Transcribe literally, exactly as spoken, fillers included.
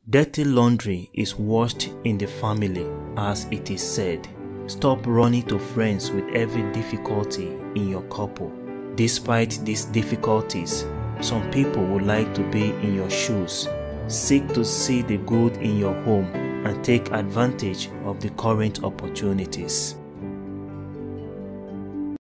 Dirty laundry is washed in the family, as it is said. Stop running to friends with every difficulty in your couple. Despite these difficulties, some people would like to be in your shoes. Seek to see the good in your home and take advantage of the current opportunities.